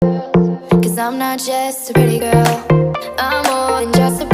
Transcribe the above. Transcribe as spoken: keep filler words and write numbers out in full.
Cause I'm not just a pretty girl, I'm more than just a